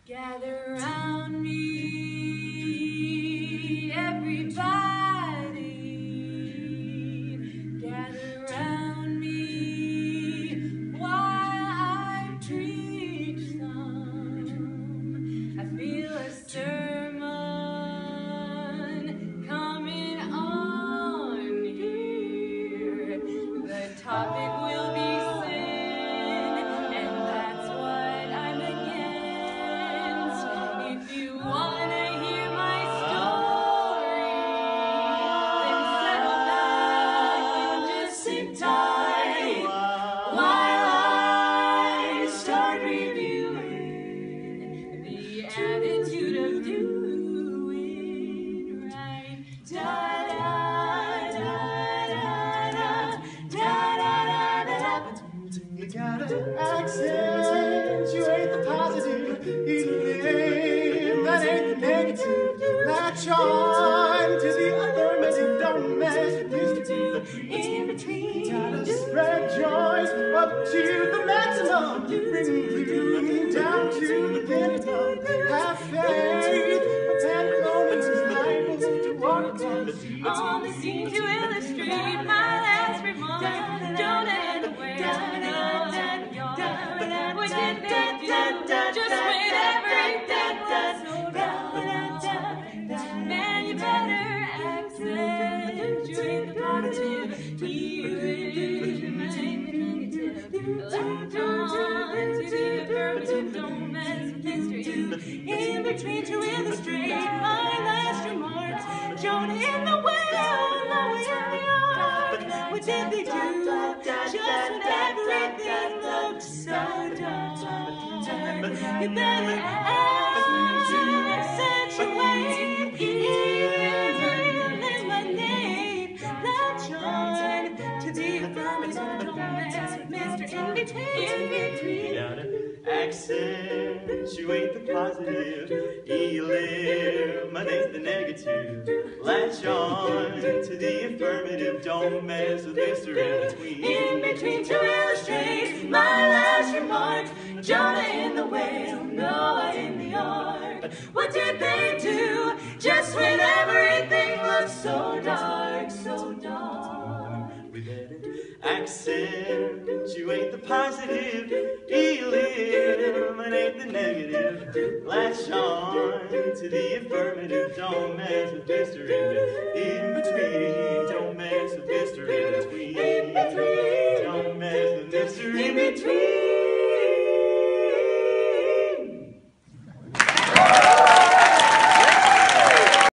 Gather round me, everybody. Gather round me while I preach some. I feel a sermon coming on here. The topic will be sin, and that's what I'm against. If you wanna hear my story, then settle back and just sit tight while I start reviewing the attitude of doing right. Da da da da da da da da da. You gotta accentuate the positive, even that ain't the negative. Latch on to the affirmative, don't mess with history. In between, You gotta spread joys up to the maximum, bring you down to the pinnacle. Have faith, Pantalones is liable to walk across the sea. on the scene to illustrate my last remark. Don't end the way I know. What did they do? Just when everything was so wrong. Man, you better accentuate the positive. Latch on to the affirmative. Don't mess with history. In between to illustrate my last remarks. Jonah in the whale, Noah in the ark. What did they do? Just when everything looked so dark. You better accentuate, eliminate, latch on to the affirmative. Don't mess with Mr. In Between. Gotta accentuate the positive, eliminate the negative. Latch on to the affirmative, don't mess with Mr. In between to illustrate my last remarks. Jonah in the whale, Noah in the ark. What did they do? Just when everything looked so dark, so dark. We better accentuate the positive, eliminate the negative. Latch on to the affirmative, don't mess with Mr. In Between. Don't mess with Mr. In Between. Don't mess with Mr. In Between.